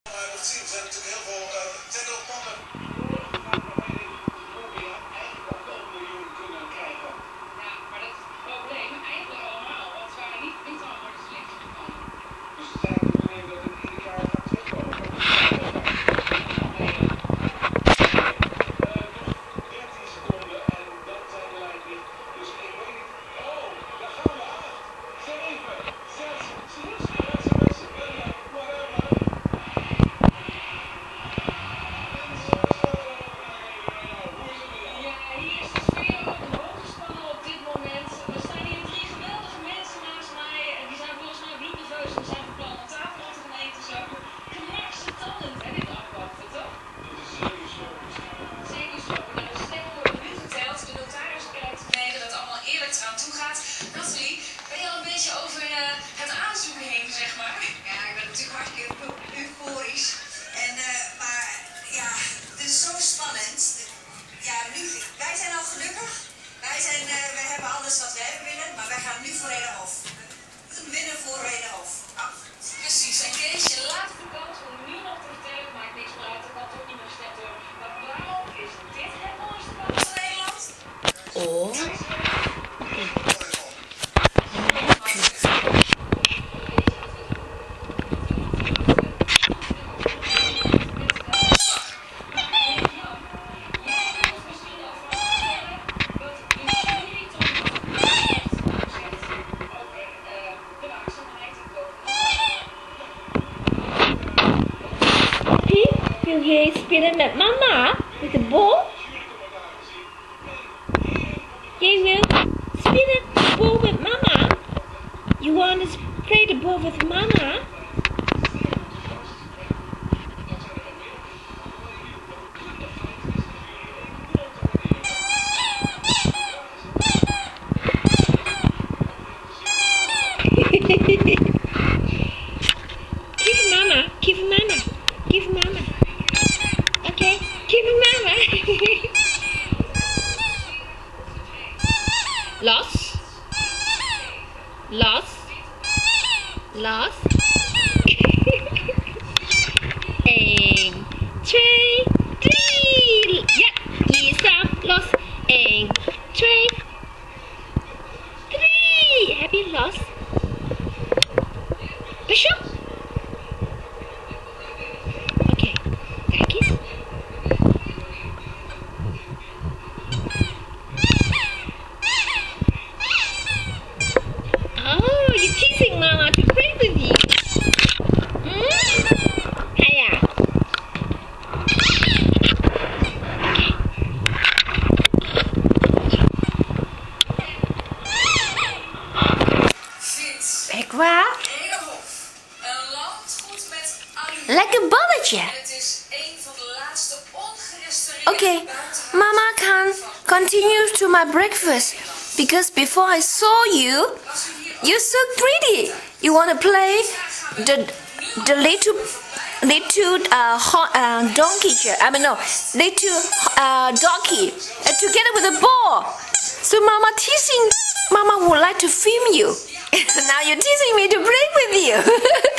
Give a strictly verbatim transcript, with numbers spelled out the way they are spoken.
Dat zien we. Er zijn natuurlijk heel veel uh, tendelpannen. Nathalie, ben je al een beetje over uh, het aanzoeken heen, zeg maar? Ja, ik ben natuurlijk hartstikke euforisch. En, uh, maar ja, het is zo spannend. Ja, nu, wij zijn al gelukkig. Wij, zijn, uh, wij hebben alles wat wij willen, maar wij gaan nu voor Rederhof. We winnen voor Rederhof. Oh. Precies, en Kees, je laatste kans om nu nog te vertellen, het maakt niks meer uit, dat had ook niet meer gestemd door. Maar waarom is dit het mooiste land van Nederland? Oh. Wil jij spelen met mama? Met de bal? Jij wil spelen de bal met mama? You want to play the ball with mama? Give mama, give mama, give mama. Okay, give mama. Lost, lost, lost. And three, three. Yeah, Lisa lost. And three, three. Have you lost? Bishop. Okay, kijk eens. Oh, you're teasing mama to play with you. Mm? Hiya. Vindt Echt waar? Rederhof een landgoed met aluhout. Lekker balletje. En het is een van de laatste ongerestaureerde Okay, buitenhuizen mama can van continue to my breakfast because before I saw you, Als u hier you're so greedy. You want to play the the little little uh, ho- uh donkey. I mean no, little uh donkey uh, together with a ball. So mama teasing. Mama would like to film you. Now you're teasing me to play with you.